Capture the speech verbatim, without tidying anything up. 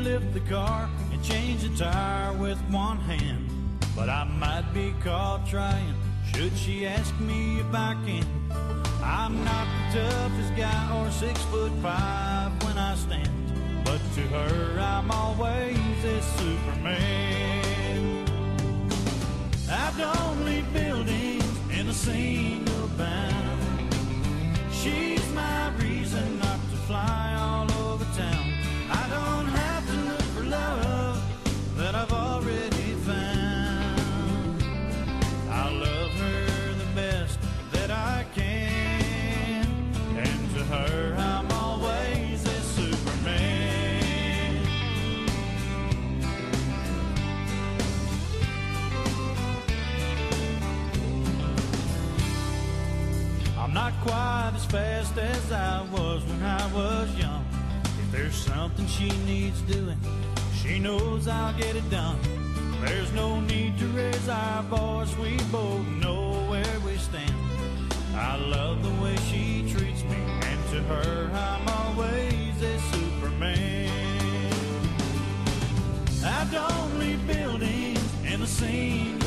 lift the car and change the tire with one hand. But I might be caught trying, should she ask me if I can. I'm not the toughest guy or six foot five when I stand, but to her I'm always a Superman. I don't leave buildings in a single bound. She's my reason not to fly all over town. I don't have to look for love that I've already found. I love her the best that I can, and to her I'm always a Superman. I'm not quite as fast as I was when I was young. If there's something she needs doing, she knows I'll get it done. There's no need to raise our voice, we both know where we stand. I love the way she treats me, and to her I'm always a Superman. I don't leave buildings in a scene